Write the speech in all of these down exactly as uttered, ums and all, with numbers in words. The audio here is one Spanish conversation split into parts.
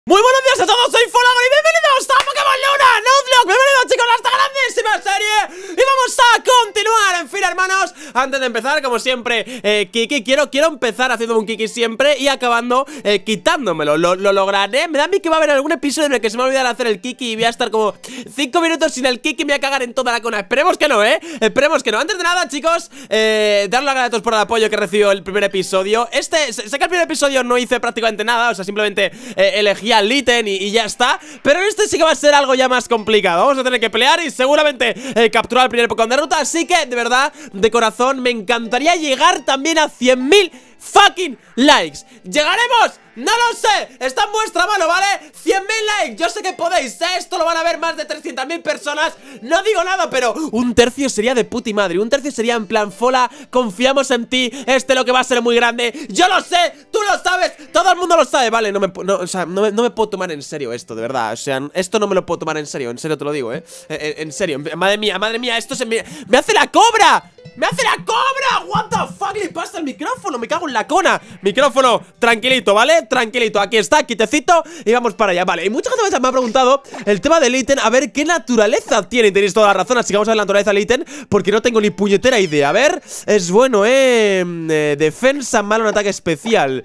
Muy buenos días a todos, soy Folagon y bienvenidos a Pokémon Luna Nuzlocke. Bienvenidos chicos a esta grandísima serie. Y vamos a continuar, en fin hermanos. Antes de empezar, como siempre, eh, Kiki, quiero, quiero empezar haciendo un Kiki siempre y acabando eh, quitándomelo, lo, lo lograré. Me da a mí que va a haber algún episodio en el que se me va a olvidar hacer el Kiki y voy a estar como cinco minutos sin el Kiki y me voy a cagar en toda la cona. Esperemos que no, eh, esperemos que no. Antes de nada chicos, eh, darle las gracias a todos por el apoyo que recibió el primer episodio. Este, sé que el primer episodio no hice prácticamente nada, o sea, simplemente eh, elegí al ítem y, y ya está. Pero este sí que va a ser algo ya más complicado. Vamos a tener que pelear y seguramente eh, capturar el primer Pokémon de ruta. Así que, de verdad, de corazón, me encantaría llegar también a cien mil fucking likes. ¿Llegaremos? No lo sé, está en vuestra mano, ¿vale? cien mil likes, yo sé que podéis, ¿eh? Esto lo van a ver más de trescientas mil personas. No digo nada, pero un tercio sería de puti madre. Un tercio sería en plan, Fola, confiamos en ti, este lo que va a ser muy grande. Yo lo sé, tú lo sabes, todo el mundo lo sabe, ¿vale? No me, no, o sea, no me, no me puedo tomar en serio esto, de verdad. O sea, esto no me lo puedo tomar en serio, en serio te lo digo, ¿eh? En, en serio, madre mía, madre mía, esto se me... ¡Me hace la cobra! ¡Me hace la cobra! ¿What the fuck? Le pasa el micrófono, me cago en la cona. Micrófono, tranquilito, ¿vale? Tranquilito, aquí está, quitecito. Y vamos para allá, vale. Y mucha gente me ha preguntado el tema del ítem, a ver qué naturaleza tiene. Y tenéis toda la razón, así que vamos a ver la naturaleza del ítem, porque no tengo ni puñetera idea. A ver, es bueno, eh, eh defensa, malo, un ataque especial.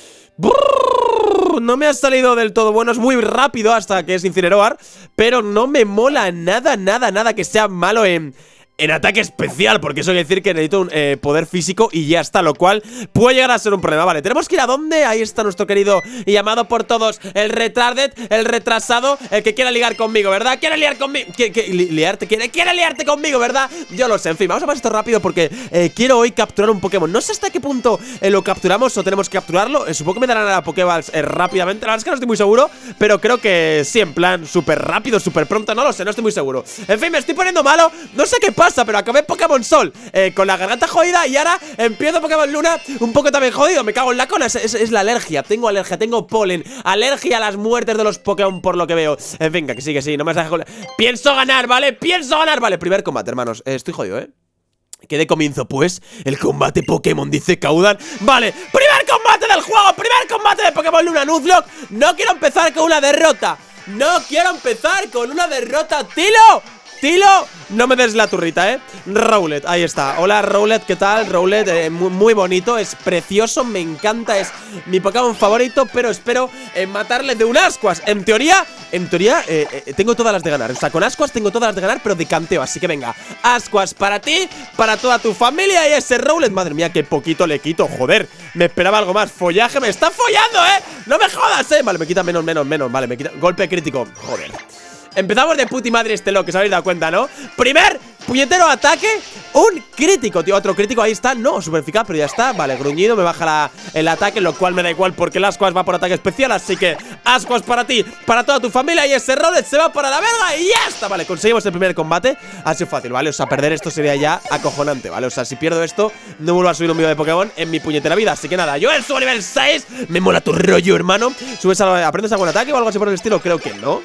Brrr, no me ha salido del todo bueno, es muy rápido hasta que es Incineroar, pero no me mola nada, nada, nada que sea malo en... en ataque especial, porque eso quiere decir que necesito un eh, poder físico y ya está, lo cual puede llegar a ser un problema. Vale, tenemos que ir a dónde, ahí está nuestro querido y amado por todos, el retarded, el retrasado, el que quiera ligar conmigo, ¿verdad? ¿Quiere liar conmigo? ¿Quiere, li liarte? ¿Quiere, ¿Quiere liarte conmigo, verdad? Yo lo sé, en fin, vamos a pasar esto rápido porque eh, quiero hoy capturar un Pokémon. No sé hasta qué punto eh, lo capturamos o tenemos que capturarlo, eh, supongo que me darán a la Pokéballs eh, rápidamente. La verdad es que no estoy muy seguro, pero creo que sí, en plan, súper rápido, súper pronto, no lo sé, no estoy muy seguro. En fin, me estoy poniendo malo, no sé qué pasa, pero acabé Pokémon Sol eh, con la garganta jodida y ahora empiezo Pokémon Luna un poco también jodido. Me cago en la cona, es, es, es la alergia. Tengo alergia, tengo polen, alergia a las muertes de los Pokémon por lo que veo. eh, Venga, que sí, que sí, no me dejes con... Pienso ganar, ¿vale? Pienso ganar, vale, primer combate, hermanos, eh, estoy jodido, ¿eh? ¿Qué de comienzo, pues? El combate Pokémon, dice Caudan. Vale, primer combate del juego, primer combate de Pokémon Luna Nuzlocke. No quiero empezar con una derrota. No quiero empezar con una derrota, Tilo. Tilo, no me des la turrita, eh. Rowlet, ahí está. Hola Rowlet, ¿qué tal? Rowlet, eh, muy, muy bonito, es precioso, me encanta, es mi Pokémon favorito, pero espero eh, matarle de un Ascuas. En teoría, en teoría, eh, eh, tengo todas las de ganar. O sea, con Ascuas tengo todas las de ganar, pero de canteo. Así que venga, Ascuas para ti, para toda tu familia y ese Rowlet. Madre mía, qué poquito le quito, joder. Me esperaba algo más. Follaje, me está follando, eh. No me jodas, eh. Vale, me quita menos, menos, menos. Vale, me quita golpe crítico, joder. Empezamos de puti madre este lo que os habéis dado cuenta, ¿no? Primer puñetero ataque, un crítico, tío, otro crítico, ahí está, no, super eficaz, pero ya está, vale, gruñido, me baja la, el ataque, lo cual me da igual porque el Ascuas va por ataque especial, así que Ascuas para ti, para toda tu familia y ese Rowlet se va para la verga y ya está, vale, conseguimos el primer combate, ha sido fácil, vale, o sea, perder esto sería ya acojonante, vale, o sea, si pierdo esto, no vuelvo a subir un vídeo de Pokémon en mi puñetera vida, así que nada, yo subo a nivel seis, me mola tu rollo, hermano, subes a, aprendes algún ataque o algo así por el estilo, creo que no.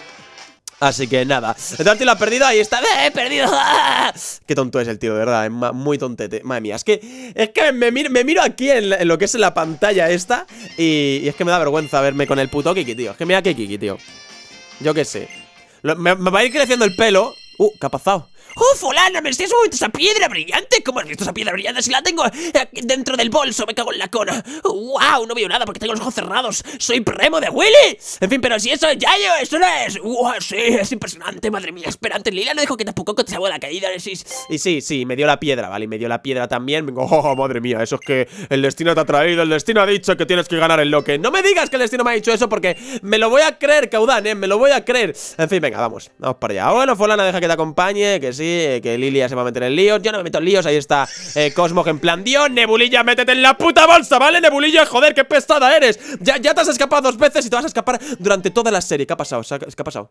Así que nada, el tío lo ha perdido, ahí está, ¡eh, he perdido! ¡Ah! Qué tonto es el tío, de verdad, es muy tontete. Madre mía, es que, es que me, miro, me miro aquí en, en lo que es la pantalla esta y, y es que me da vergüenza verme con el puto Kiki, tío. Es que mira que Kiki, tío. Yo qué sé. Lo, me, me va a ir creciendo el pelo. Uh, ¿qué ha pasado? ¡Oh, fulana! ¿Me estás moviendo esa piedra brillante? ¿Cómo has visto esa piedra brillante? Si la tengo aquí dentro del bolso, me cago en la cona. ¡Wow! No veo nada porque tengo los ojos cerrados. ¡Soy Premo de Willy! En fin, pero si eso es Yayo, eso no es. ¡Wow! Sí, es impresionante, madre mía. Espera, antes Lila no dijo que tampoco te salvó la caída. Sí. Y sí, sí, me dio la piedra, ¿vale? Y me dio la piedra también. ¡Oh, madre mía! Eso es que el destino te ha traído. El destino ha dicho que tienes que ganar el loque. No me digas que el destino me ha dicho eso porque me lo voy a creer, Caudan, ¿eh? Me lo voy a creer. En fin, venga, vamos. Vamos para allá. Bueno, fulana, deja que te acompañe. Que sí, que Lilia se va a meter en líos. Yo no me meto en líos. Ahí está eh, Cosmog en plan, Dios, Nebulilla, métete en la puta bolsa, ¿vale? Nebulilla, joder, qué pesada eres. Ya, ya te has escapado dos veces y te vas a escapar durante toda la serie. ¿Qué ha pasado? ¿Qué ha pasado?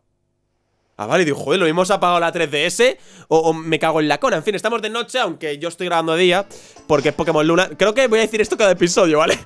Ah, vale, digo, joder, lo mismo se ha apagado la tres D S o, o me cago en la cona. En fin, estamos de noche, aunque yo estoy grabando de día porque es Pokémon Luna. Creo que voy a decir esto cada episodio, ¿vale?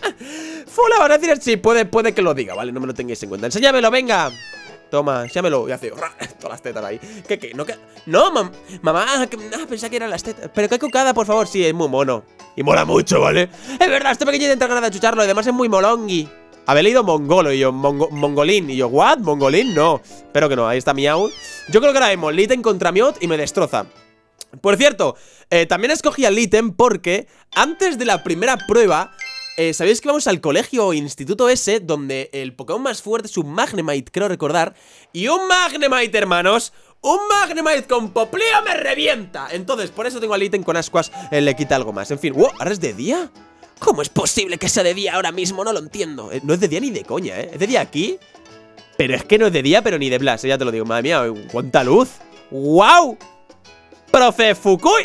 Fula, van a decir, sí, puede, puede que lo diga, ¿vale? No me lo tengáis en cuenta. Enséñamelo, venga. Toma, enséñamelo. Y hace todas las tetas ahí. ¿Qué, qué? ¿No, qué? No, mam mamá, que, ah, pensaba que eran las tetas. Pero qué cucada, por favor. Sí, es muy mono. Y mola mucho, ¿vale? Es verdad, este pequeño intenta ganar de chucharlo. Y además es muy molongui. Había leído mongolo y yo, mongo, mongolín. Y yo, ¿what? ¿Mongolín? No. Espero que no, ahí está Miau. Yo creo que ahora vemos Litten contra Miot y me destroza. Por cierto, eh, también escogí al Litten porque antes de la primera prueba, eh, ¿sabéis que vamos al colegio o instituto ese donde el Pokémon más fuerte es un Magnemite, creo recordar? Y un Magnemite, hermanos, un Magnemite con Poplio me revienta. Entonces, por eso tengo al Litten con Ascuas, eh, le quita algo más. En fin, wow, ¿ahora es de día? ¿Cómo es posible que sea de día ahora mismo? No lo entiendo. eh, No es de día ni de coña, ¿eh? Es de día aquí, pero es que no es de día, pero ni de Blas, eh, ya te lo digo. Madre mía, cuánta luz. ¡Wow! ¡Profe Fukui!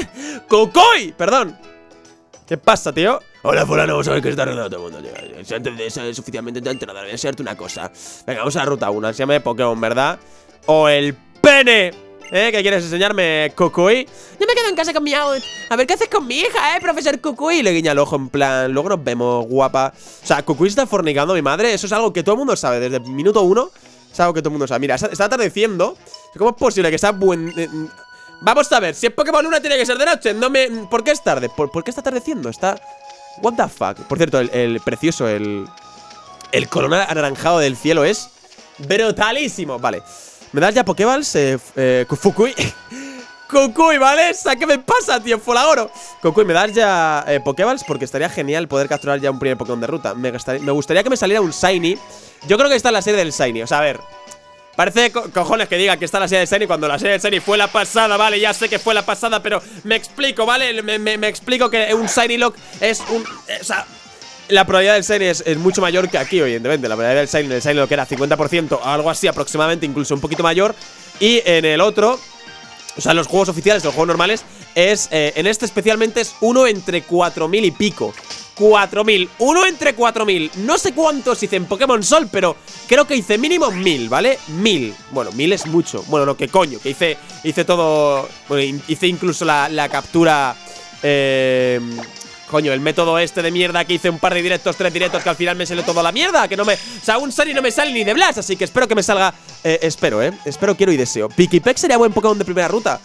¡Kukui! Perdón. ¿Qué pasa, tío? Hola, fulano, vamos a ver qué está arreglando todo el mundo, tío. Si antes de eso es suficientemente entrenado, voy a enseñarte una cosa. Venga, vamos a la ruta uno, se llama Pokémon, ¿verdad? O el pene. ¿Eh? ¿Qué quieres enseñarme, Kukui? Yo me quedo en casa con mi out. A ver qué haces con mi hija, ¿eh, profesor Kukui? Le guiña el ojo en plan, luego nos vemos, guapa. O sea, Kukui está fornicando a mi madre. Eso es algo que todo el mundo sabe, desde el minuto uno. Es algo que todo el mundo sabe. Mira, está atardeciendo. ¿Cómo es posible que sea buen...? Eh, vamos a ver, si es Pokémon Luna tiene que ser de noche. No me... ¿Por qué es tarde? ¿Por, ¿por qué está atardeciendo? Está... What the fuck. Por cierto, el, el precioso, el... El color anaranjado del cielo es... brutalísimo. Vale. ¿Me das ya Pokéballs? Eh, eh, Fukui. Kukui, ¿vale? ¿Qué me pasa, tío? Folagoro. Kukui, ¿me das ya eh, Pokéballs? Porque estaría genial poder capturar ya un primer Pokémon de ruta. Me, gastaría, me gustaría que me saliera un Shiny. Yo creo que está en la serie del Shiny. O sea, a ver, parece co cojones que diga que está en la serie del Shiny cuando la serie del Shiny fue la pasada, ¿vale? Ya sé que fue la pasada, pero me explico, ¿vale? Me, me, me explico que un Shiny Lock es un... Eh, o sea... La probabilidad del Shiny es, es mucho mayor que aquí, evidentemente. La probabilidad del Shiny, el Shiny lo que era cincuenta por ciento, algo así aproximadamente, incluso un poquito mayor. Y en el otro, o sea, en los juegos oficiales, los juegos normales, es, eh, en este especialmente es uno entre cuatro mil y pico. cuatro mil, uno entre cuatro mil. No sé cuántos hice en Pokémon Sol, pero creo que hice mínimo mil, ¿vale? Mil. Bueno, mil es mucho. Bueno, no, que coño, que hice, hice todo. Bueno, hice incluso la, la captura. Eh... Coño, el método este de mierda que hice un par de directos, tres directos, que al final me salió todo a la mierda. Que no me... O sea, un Shiny no me sale ni de Blast, así que espero que me salga... Eh, espero, ¿eh? Espero, quiero y deseo. Pikipek sería buen Pokémon de primera ruta.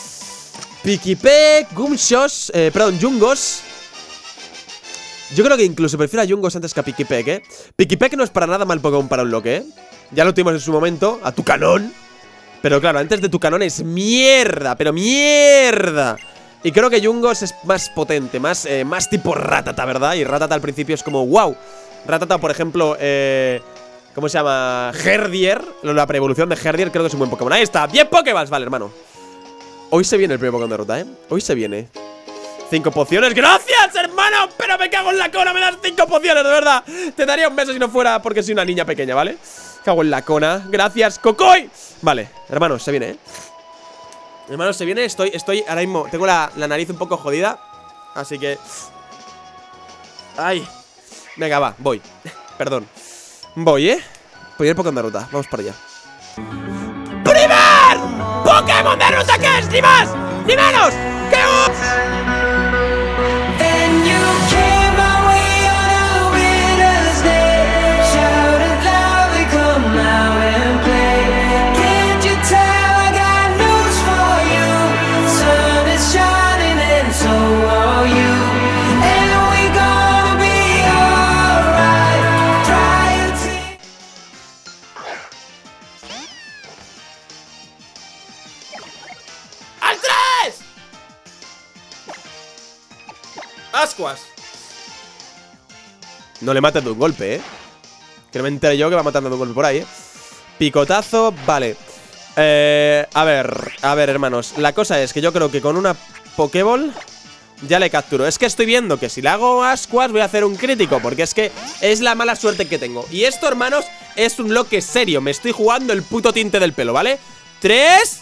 Pikipek, Gumshosh, eh, perdón, Jungos. Yo creo que incluso prefiero a Jungos antes que a Pikipek, ¿eh? Pikipek no es para nada mal Pokémon para un loque, ¿eh? Ya lo tuvimos en su momento, a Tucanón. Pero claro, antes de Tucanón es mierda, pero mierda. Y creo que Jungos es más potente, más, eh, más tipo Rattata, ¿verdad? Y Rattata al principio es como, wow. Rattata, por ejemplo, eh, ¿cómo se llama? Herdier. La preevolución de Herdier creo que es un buen Pokémon. Ahí está, diez Pokéballs, vale, hermano. Hoy se viene el primer Pokémon de ruta, ¿eh? Hoy se viene. Cinco pociones, ¡gracias, hermano! Pero me cago en la cona, me das cinco pociones, de verdad. Te daría un beso si no fuera porque soy una niña pequeña, ¿vale? Cago en la cona, gracias, Kukui. Vale, hermano, se viene, ¿eh? Hermano, se viene, estoy, estoy, ahora mismo tengo la, la nariz un poco jodida. Así que... Ay. Venga, va, voy. Perdón. Voy, ¿eh? Primer Pokémon de ruta, vamos para allá. ¡Primer Pokémon de ruta que es! ¡Ni más! ¡Ni menos! ¡Que un... Ascuas. No le mates de un golpe, eh. Que no me entere yo que va matando de un golpe por ahí, eh. Picotazo, vale. Eh, a ver, a ver, hermanos. La cosa es que yo creo que con una Pokéball ya le capturo. Es que estoy viendo que si le hago Ascuas voy a hacer un crítico, porque es que es la mala suerte que tengo. Y esto, hermanos, es un loque serio. Me estoy jugando el puto tinte del pelo, ¿vale? Tres...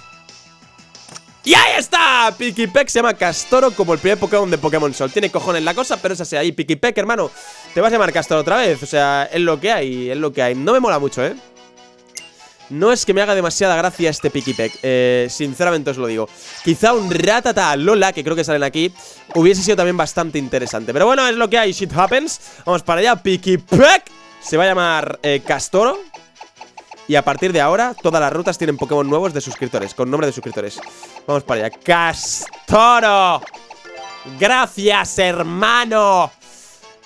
¡Y ahí está! Pikipek se llama Castoro como el primer Pokémon de Pokémon Sol. Tiene cojones la cosa, pero es así ahí. Pikipek, hermano, te vas a llamar Castoro otra vez. O sea, es lo que hay, es lo que hay. No me mola mucho, ¿eh? No es que me haga demasiada gracia este Pikipek, eh, sinceramente os lo digo. Quizá un Rattata Lola, que creo que salen aquí, hubiese sido también bastante interesante. Pero bueno, es lo que hay, shit happens. Vamos para allá, Pikipek se va a llamar eh, Castoro. Y a partir de ahora, todas las rutas tienen Pokémon nuevos de suscriptores, con nombre de suscriptores. Vamos para allá. ¡Castoro! ¡Gracias, hermano!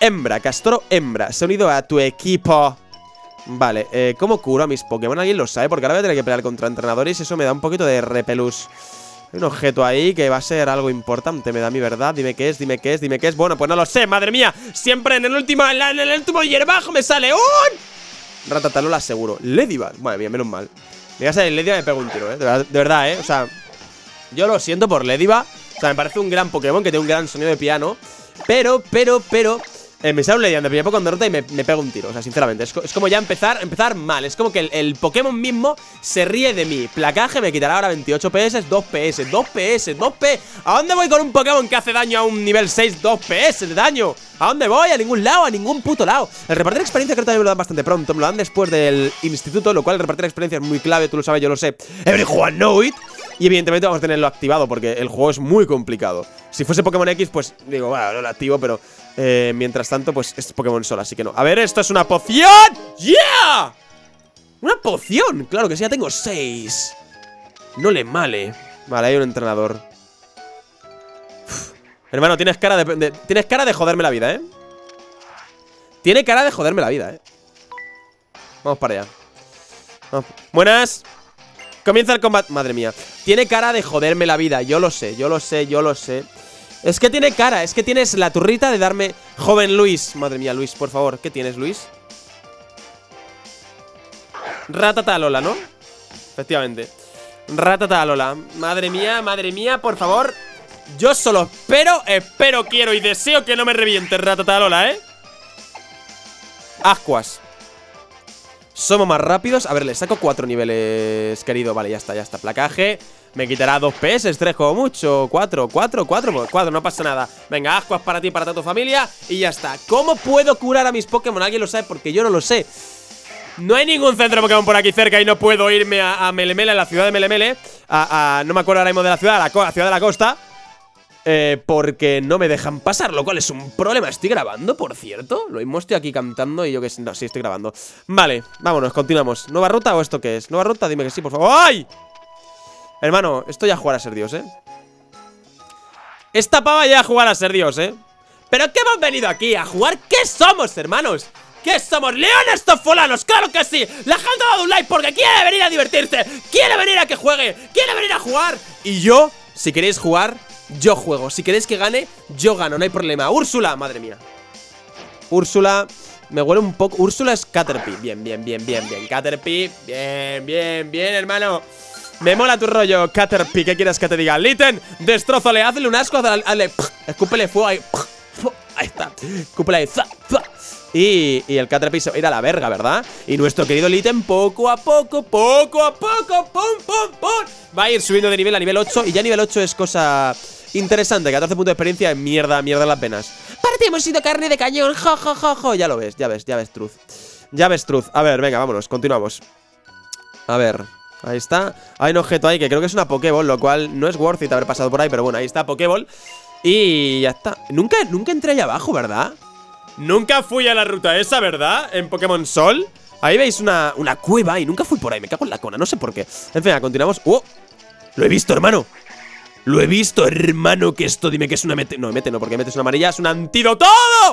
hembra, Castoro hembra. Se ha unido a tu equipo. Vale, eh, ¿cómo curo a mis Pokémon? ¿Alguien lo sabe? Porque ahora voy a tener que pelear contra entrenadores y eso me da un poquito de repelús. Hay un objeto ahí que va a ser algo importante, me da mi verdad. Dime qué es, dime qué es, dime qué es. Bueno, pues no lo sé, madre mía. Siempre en el último, en, la, en el último hierbajo me sale un... Ratatalola seguro. Ladybug, madre mía, menos mal. Me vas a salir Ladybug y me pego un tiro, eh. De verdad, de verdad, eh. O sea, yo lo siento por Ladybug. O sea, me parece un gran Pokémon que tiene un gran sonido de piano. Pero, pero, pero eh, me sale un Ladybug, me pilla poco en derrota y me, me pego un tiro. O sea, sinceramente, es, es como ya empezar empezar mal. Es como que el, el Pokémon mismo se ríe de mí. Placaje me quitará ahora veintiocho P S, dos P S, dos P S, dos P S. ¿A dónde voy con un Pokémon que hace daño a un nivel seis, dos P S de daño? ¿A dónde voy? A ningún lado, a ningún puto lado. El repartir experiencia creo que también me lo dan bastante pronto. Me lo dan después del instituto, lo cual el repartir experiencia es muy clave. Tú lo sabes, yo lo sé. Everyone know it. Y evidentemente vamos a tenerlo activado porque el juego es muy complicado. Si fuese Pokémon X, pues digo, bueno, no lo activo, pero eh, mientras tanto, pues es Pokémon Sol, así que no. A ver, esto es una poción. ¡Yeah! ¡Una poción! Claro que sí, ya tengo seis. No le male. Vale, hay un entrenador. Uf. Hermano, tienes cara de, de, tienes cara de joderme la vida, ¿eh? Tiene cara de joderme la vida, ¿eh? Vamos para allá. Vamos. Buenas. Comienza el combate. Madre mía. Tiene cara de joderme la vida. Yo lo sé, yo lo sé, yo lo sé. Es que tiene cara, es que tienes la turrita de darme... Joven Luis. Madre mía, Luis, por favor. ¿Qué tienes, Luis? Ratatalola, ¿no? Efectivamente. Ratatalola. Madre mía, madre mía, por favor. Yo solo espero, espero, quiero y deseo que no me reviente Ratatalola, ¿eh? Ascuas. Somos más rápidos. A ver, le saco cuatro niveles, querido. Vale, ya está, ya está. Placaje. Me quitará dos P S, tres como mucho. Cuatro, cuatro, cuatro, pues cuatro, no pasa nada. Venga, ascuas para ti, para toda tu familia. Y ya está. ¿Cómo puedo curar a mis Pokémon? ¿Alguien lo sabe? Porque yo no lo sé. No hay ningún centro Pokémon por aquí cerca y no puedo irme a, a Melemele, a la ciudad de Melemele. A, a, no me acuerdo ahora mismo de la ciudad, a la, a la ciudad de la costa. Eh, porque no me dejan pasar, lo cual es un problema. ¿Estoy grabando, por cierto? Lo mismo estoy aquí cantando y yo que sé. No, sí, estoy grabando. Vale, vámonos, continuamos. ¿Nueva ruta o esto qué es? ¿Nueva ruta? Dime que sí, por favor. ¡Ay! Hermano, esto ya a jugar a ser Dios, ¿eh? Esta pava ya a jugar a ser Dios, ¿eh? ¿Pero qué hemos venido aquí? ¿A jugar? ¿Qué somos, hermanos? ¿Qué somos? ¡Leones tofolanos! ¡Claro que sí! La gente ha dado un like porque quiere venir a divertirse. Quiere venir a que juegue. Quiere venir a jugar. Y yo, si queréis jugar, yo juego. Si queréis que gane, yo gano, no hay problema. Úrsula, madre mía. Úrsula, me huele un poco. Úrsula es Caterpie. Bien, bien, bien, bien, bien. Caterpie, bien, bien, bien, hermano. Me mola tu rollo, Caterpie. ¿Qué quieres que te diga? Litten, destrózale, hazle un asco, hazle, hazle escúpele fuego ahí. Ahí está. Escúpele ahí. Y, y el Caterpie se va a ir a la verga, ¿verdad? Y nuestro querido Litten poco a poco, poco a poco, pum, pum, pum, va a ir subiendo de nivel a nivel ocho. Y ya nivel ocho es cosa interesante. catorce puntos de experiencia, mierda, mierda las penas. Para ti hemos sido carne de cañón, jo, jo, jo, jo. Ya lo ves, ya ves, ya ves, Truth. Ya ves, Truth. A ver, venga, vámonos, continuamos. A ver, ahí está. Hay un objeto ahí que creo que es una Pokéball, lo cual no es worth it haber pasado por ahí. Pero bueno, ahí está, Pokéball. Y ya está. Nunca, nunca entré allá abajo, ¿verdad? Nunca fui a la ruta esa, ¿verdad? En Pokémon Sol. Ahí veis una, una cueva y nunca fui por ahí. Me cago en la cona, no sé por qué. En fin, continuamos. ¡Oh! Lo he visto, hermano. Lo he visto, hermano. Que esto, dime que es una mete. No, mete no, porque mete es una amarilla. Es un antídoto.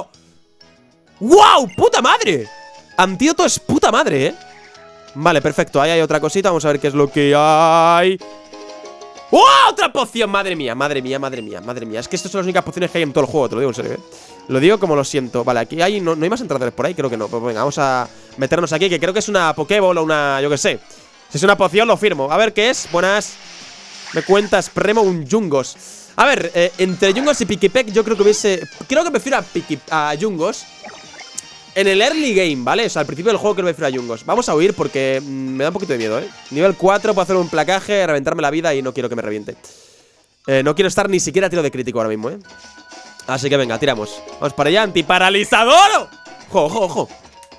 ¡Wow! ¡Puta madre! Antídoto es puta madre, ¿eh? Vale, perfecto. Ahí hay otra cosita. Vamos a ver qué es lo que hay. ¡Oh! ¡Otra poción! Madre mía, madre mía, madre mía, madre mía. Es que estas son las únicas pociones que hay en todo el juego, te lo digo en serio, ¿eh? Lo digo como lo siento. Vale, aquí hay, no, no hay más entradores por ahí, creo que no. Pues venga, vamos a meternos aquí, que creo que es una Pokéball o una, yo qué sé. Si es una poción, lo firmo. A ver qué es. Buenas. Me cuentas, Premo, un Jungos. A ver, eh, entre Jungos y Pikipek yo creo que hubiese... Creo que prefiero a, Piki, a Jungos en el early game, ¿vale? O sea, al principio del juego creo que prefiero a Jungos. Vamos a huir porque mmm, me da un poquito de miedo, ¿eh? Nivel cuatro, puedo hacer un placaje, reventarme la vida y no quiero que me reviente. eh, No quiero estar ni siquiera a tiro de crítico ahora mismo, ¿eh? Así que venga, tiramos. Vamos para allá, antiparalizador. Ojo, ojo, ojo.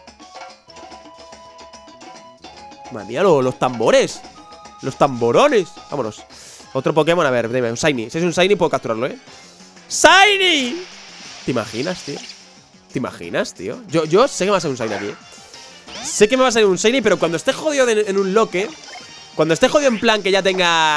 Madre mía, lo, los tambores. Los tamborones. Vámonos. Otro Pokémon, a ver, dime, un Shiny. Si es un Shiny puedo capturarlo, ¿eh? ¡Shiny! ¿Te imaginas, tío? ¿Te imaginas, tío? Yo, yo sé que me va a salir un Shiny aquí, ¿eh? Sé que me va a salir un Shiny, pero cuando esté jodido de, en un loque, cuando esté jodido en plan que ya tenga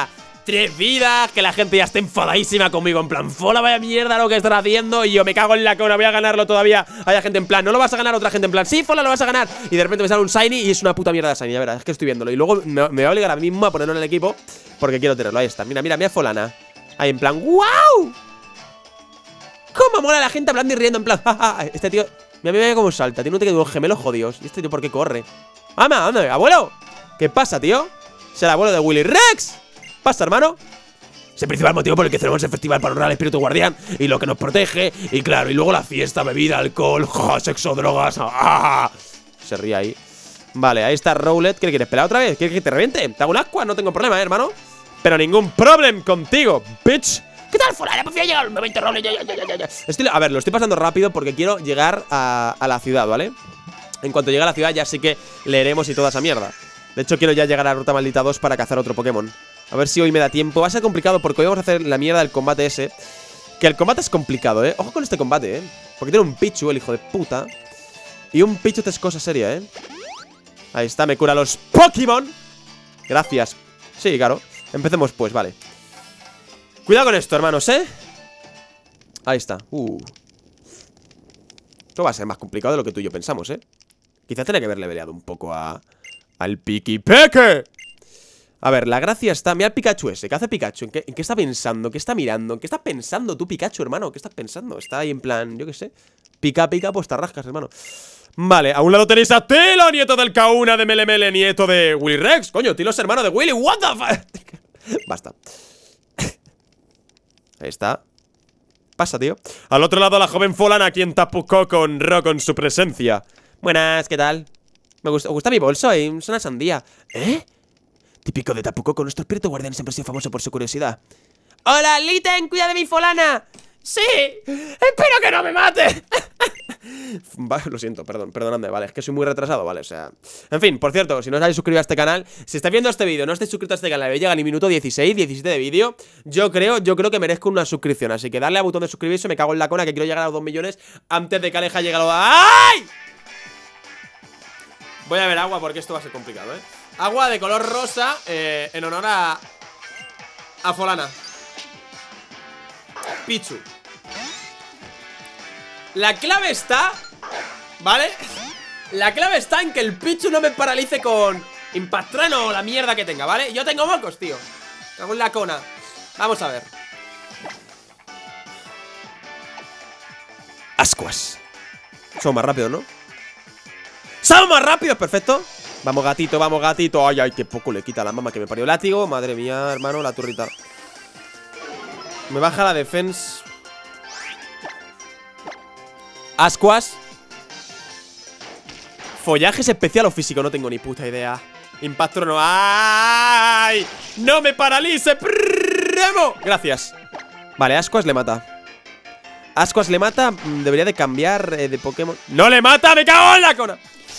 tres vidas, que la gente ya está enfadadísima conmigo. En plan, fola, vaya mierda lo que estás haciendo. Y yo me cago en la cona, voy a ganarlo todavía. Hay gente en plan, no lo vas a ganar, otra gente en plan, sí, fola, lo vas a ganar. Y de repente me sale un shiny y es una puta mierda de shiny. Ya verás, es que estoy viéndolo. Y luego me, me voy a obligar a mí mismo a ponerlo en el equipo porque quiero tenerlo, ahí está. Mira, mira, mira Folana. Ahí en plan, ¡wow! ¿Cómo mola la gente hablando y riendo en plan, jaja? Este tío, mira, mira cómo salta, tiene unos gemelos jodidos. ¿Y este tío por qué corre? ¡Ama, anda, abuelo! ¿Qué pasa, tío? Es el abuelo de Willy Rex. ¿Pasa, hermano? Es el principal motivo por el que celebramos el festival para honrar al espíritu guardián y lo que nos protege. Y claro, y luego la fiesta, bebida, alcohol, ja, sexo, drogas. ¡Ah! Se ríe ahí. Vale, ahí está Rowlet. ¿Qué le quieres pelar otra vez? ¿Quieres que te reviente? Te hago un ascua, no tengo problema, ¿eh, hermano? Pero ningún problema contigo, bitch. ¿Qué tal, fulana? Pues ya llegar al veinte Rowlet. Ya, ya, ya, ya, ya. Estoy, a ver, lo estoy pasando rápido porque quiero llegar a, a la ciudad, ¿vale? En cuanto llegue a la ciudad ya sí que leeremos y toda esa mierda. De hecho, quiero ya llegar a Ruta Maldita dos para cazar otro Pokémon. A ver si hoy me da tiempo. Va a ser complicado porque hoy vamos a hacer la mierda del combate ese. Que el combate es complicado, ¿eh? Ojo con este combate, ¿eh? Porque tiene un Pichu, el hijo de puta. Y un Pichu es cosa seria, ¿eh? Ahí está, me cura los Pokémon. Gracias. Sí, claro. Empecemos pues, vale. Cuidado con esto, hermanos, ¿eh? Ahí está. Uh. Esto va a ser más complicado de lo que tú y yo pensamos, ¿eh? Quizá tenía que haberle peleado un poco a... al Piquipeque. A ver, la gracia está... Mira el Pikachu ese, ¿qué hace Pikachu? ¿En qué, ¿En qué está pensando? ¿Qué está mirando? ¿En qué estás pensando tú, Pikachu, hermano? ¿Qué estás pensando? Está ahí en plan, yo qué sé. Pica, pica, pues te rascas, hermano. Vale, a un lado tenéis a Tilo, nieto del Kauna de Melemele, nieto de Willy Rex. Coño, Tilo es hermano de Willy, what the fuck. Basta. Ahí está. Pasa, tío. Al otro lado la joven Folana, quien Tapu Koko honró con su presencia. Buenas, ¿qué tal? Me gusta, ¿os gusta mi bolso? Es una sandía. ¿Eh? Típico de Tapu Koko, nuestro espíritu guardián siempre ha sido famoso por su curiosidad. ¡Hola, Litten! ¡Cuida de mi Folana! ¡Sí! ¡Espero que no me mate! Vale, lo siento, perdón, perdonadme, vale, es que soy muy retrasado, vale, o sea... En fin, por cierto, si no os habéis suscrito a este canal, si estáis viendo este vídeo, no estáis suscritos a este canal, llega ni minuto dieciséis, diecisiete de vídeo, yo creo, yo creo que merezco una suscripción, así que darle al botón de suscribirse, me cago en la cona, que quiero llegar a los dos millones antes de que Aleja llegue a los... ¡Ay! Voy a ver agua porque esto va a ser complicado, ¿eh? Agua de color rosa, eh, en honor a... a Folana. Pichu. La clave está, ¿vale? La clave está en que el Pichu no me paralice con Impactrueno o la mierda que tenga, ¿vale? Yo tengo mocos, tío. Cago en la cona. Vamos a ver. Ascuas. Somos más rápidos, ¿no? ¡Somos más rápidos! Perfecto. Vamos, gatito, vamos, gatito. Ay, ay, qué poco le quita a la mamá que me parió. Látigo, madre mía, hermano, la turrita. Me baja la defensa. Ascuas. Follajes especial o físico, no tengo ni puta idea. Impacto no. ¡Ay! ¡No me paralice! ¡Prrrremo! Gracias. Vale, Ascuas le mata. Ascuas le mata. Debería de cambiar eh, de Pokémon. ¡No le mata! ¡Me cago en la cona!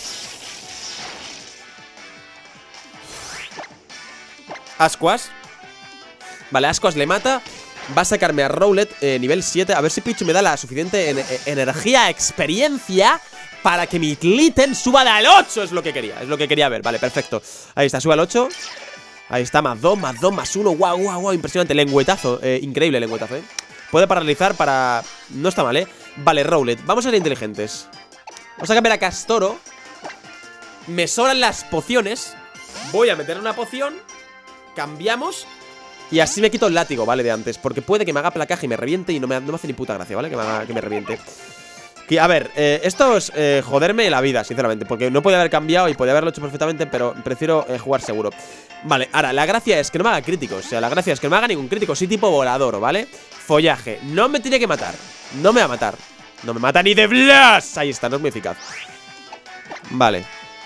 Ascuas. Vale, Ascuas le mata. Va a sacarme a Rowlet eh, nivel siete. A ver si Pichu me da la suficiente en eh, energía, experiencia para que mi Litten suba de al ocho. Es lo que quería, es lo que quería ver. Vale, perfecto. Ahí está, sube al ocho. Ahí está, más dos, más dos, más uno. Guau, guau, guau, impresionante. Lengüetazo, eh, increíble lengüetazo, eh. Puede paralizar para... No está mal, eh. Vale, Rowlet, vamos a ser inteligentes. Vamos a cambiar a Castoro. Me sobran las pociones. Voy a meter una poción. Cambiamos. Y así me quito el látigo, ¿vale? De antes. Porque puede que me haga placaje y me reviente. Y no me, no me hace ni puta gracia, ¿vale? Que me, haga, que me reviente. Que, a ver, eh, esto es eh, joderme la vida, sinceramente. Porque no podía haber cambiado y podía haberlo hecho perfectamente. Pero prefiero eh, jugar seguro. Vale, ahora, la gracia es que no me haga críticos. O sea, la gracia es que no me haga ningún crítico. Soy tipo volador, ¿vale? Follaje, no me tiene que matar. No me va a matar. No me mata ni de blast. Ahí está, no es muy eficaz. Vale.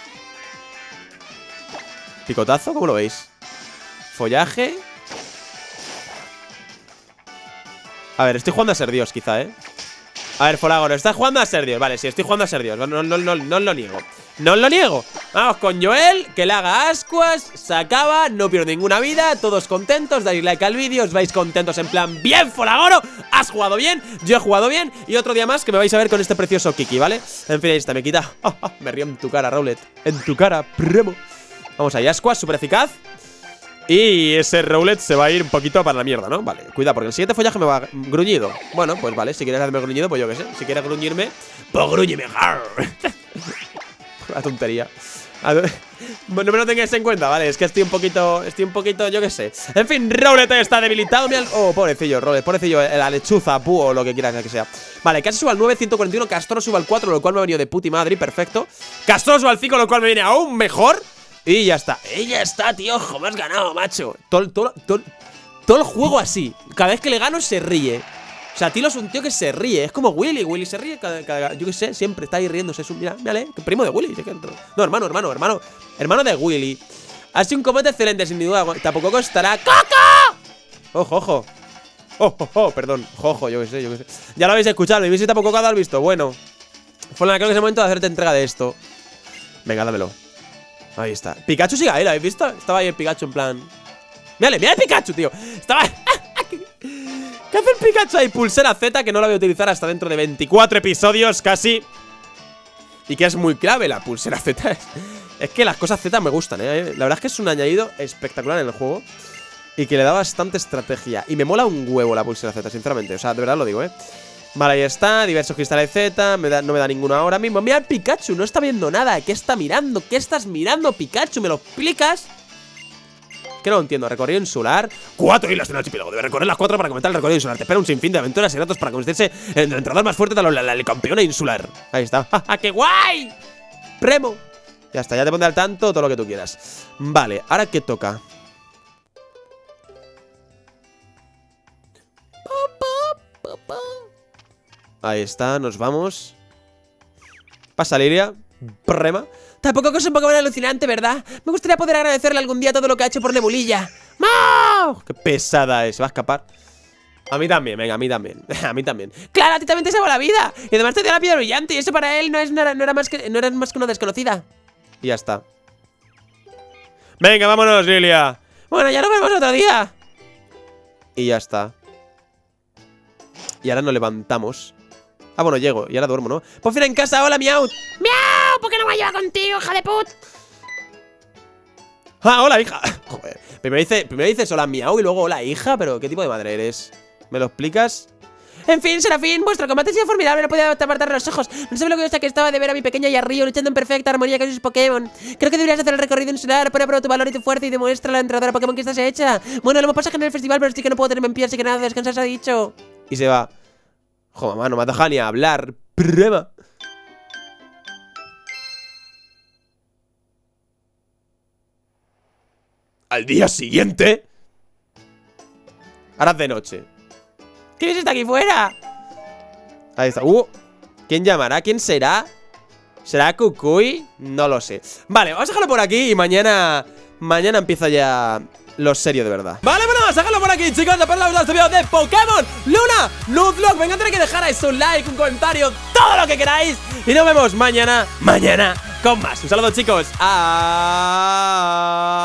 Picotazo, ¿cómo lo veis? Follaje. A ver, estoy jugando a ser Dios, quizá, ¿eh? A ver, Folagor, estás jugando a ser Dios. Vale, sí, estoy jugando a ser Dios. No, no, no, no, no lo niego. No lo niego. Vamos con Joel, que le haga Ascuas. Se acaba, no pierdo ninguna vida. Todos contentos, dais like al vídeo. Os vais contentos en plan, bien, Folagoro. Has jugado bien, yo he jugado bien. Y otro día más que me vais a ver con este precioso Kiki, ¿vale? En fin, ahí está, me quita. Oh, oh, me río en tu cara, Rowlet. En tu cara, premo. Vamos ahí, Ascuas, súper eficaz. Y ese Rowlet se va a ir un poquito para la mierda, ¿no? Vale, cuidado, porque el siguiente follaje me va gruñido. Bueno, pues vale, si quieres hacerme gruñido, pues yo qué sé. Si quieres gruñirme, pues gruñime. La tontería. No me lo tengáis en cuenta, ¿vale? Es que estoy un poquito, estoy un poquito, yo qué sé. En fin, Rowlet está debilitado. Oh, pobrecillo, Rowlet, pobrecillo, la lechuza, búho, lo que quieras que sea. Vale, Casi sube al nueve, ciento cuarenta y uno, Castoro sube al cuatro, lo cual me ha venido de puti madre, perfecto. Castoro sube al cinco, lo cual me viene aún mejor. Y ya está, y ya está, tío, ojo, me has ganado, macho. Todo, todo, todo, todo el juego así. Cada vez que le gano se ríe. O sea, Tilo es un tío que se ríe. Es como Willy, Willy se ríe cada, cada, yo qué sé, siempre está ahí riéndose. Es un, mira, mírale, primo de Willy. No, hermano, hermano, hermano Hermano de Willy. Ha sido un combate excelente, sin duda. Tampoco costará. ¡Coco! Ojo, ojo. Oh, oh, oh, perdón, jojo, yo qué sé, yo qué sé. Ya lo habéis escuchado, mi visita tampoco ha visto. Bueno, fue creo que es el momento de hacerte entrega de esto. Venga, dámelo. Ahí está. Pikachu sigue ahí, ¿lo habéis visto? Estaba ahí el Pikachu en plan. Mírale, mira el Pikachu, tío. Estaba. ¿Qué hace el Pikachu ahí? Pulsera Z, que no la voy a utilizar hasta dentro de veinticuatro episodios casi. Y que es muy clave la pulsera Z. Es que las cosas Z me gustan, ¿eh? La verdad es que es un añadido espectacular en el juego. Y que le da bastante estrategia. Y me mola un huevo la pulsera Z, sinceramente. O sea, de verdad lo digo, ¿eh? Vale, ahí está, diversos cristales Z. me da, No me da ninguno ahora mismo. Mira el Pikachu, no está viendo nada. ¿Qué está mirando? ¿Qué estás mirando, Pikachu? ¿Me lo explicas? Que no lo entiendo, recorrido insular. Cuatro islas en el archipiélago. Debe recorrer las cuatro para completar el recorrido insular. Te espera un sinfín de aventuras y retos para convertirse en el entrenador más fuerte de la, la, la, la campeona insular. Ahí está. ¡Ja, qué guay! Premo. Ya está, ya te pondré al tanto todo lo que tú quieras. Vale, ¿ahora qué toca? Ahí está, nos vamos. Pasa, Liria. Prema. Tampoco es un Pokémon alucinante, ¿verdad? Me gustaría poder agradecerle algún día todo lo que ha hecho por Nebulilla. ¡Mau! ¡Qué pesada es! ¿Se va a escapar? A mí también, venga, a mí también. A mí también. ¡Claro, a ti también te salvó la vida! Y además te dio la piedra brillante. Y eso para él no, es, no, era, no, era, más que, no era más que una desconocida. Y ya está. Venga, vámonos, Lilia. Bueno, ya nos vemos otro día. Y ya está. Y ahora nos levantamos. Ah, bueno, llego, y ahora duermo, ¿no? Por fin en casa, hola, miau. ¡Miau! ¿Por qué no me lleva contigo, hija de put? Ah, hola, hija. Joder, primero dice, primero dices hola, miau, y luego hola, hija. Pero, ¿qué tipo de madre eres? ¿Me lo explicas? En fin, Serafín, vuestro combate ha sido formidable. No podía apartar los ojos. No sé lo que yo que estaba de ver a mi pequeña y a Río luchando en perfecta armonía con sus Pokémon. Creo que deberías hacer el recorrido insular para probar tu valor y tu fuerza y demuestra a la entrenadora Pokémon que estás hecha. Bueno, lo hemos pasado en el festival, pero sí que no puedo tenerme en pie, así que nada, descansar se ha dicho. Y se va. Jo, mamá, no me ha dejado ni a hablar. Prema. Al día siguiente. Ahora es de noche. ¿Quién está aquí fuera? Ahí está. Uh, ¿quién llamará? ¿Quién será? ¿Será Kukui? No lo sé. Vale, vamos a dejarlo por aquí y mañana Mañana empieza ya lo serio de verdad. Vale, bueno, vamos a dejarlo por aquí, chicos. Después de ver este video de Pokémon Luna Nuzlocke. Me encantaría que dejarais un like, un comentario, todo lo que queráis. Y nos vemos mañana, mañana con más. Un saludo, chicos. Adiós.